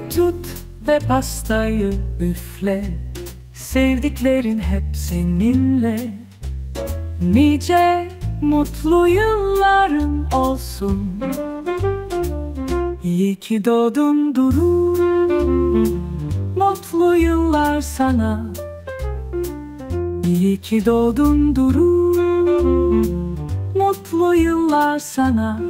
Dilek tut ve pastayı üfle, sevdiklerin hep seninle. Nice mutlu yılların olsun. İyi ki doğdun Duru, mutlu yıllar sana. İyi ki doğdun Duru, mutlu yıllar sana.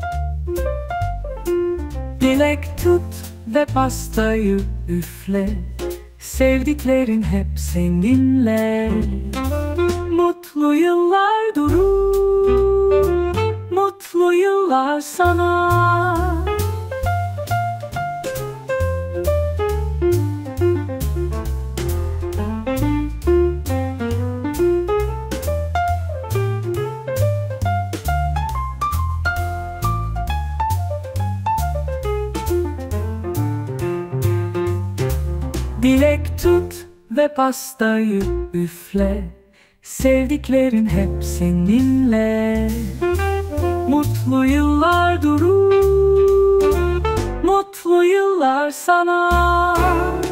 Dilek tut ve pastayı üfle, sevdiklerin hep seninle. Mutlu yıllar Duru, mutlu yıllar sana. Dilek tut ve pastayı üfle, sevdiklerin hep seninle. Mutlu yıllar Duru, mutlu yıllar sana.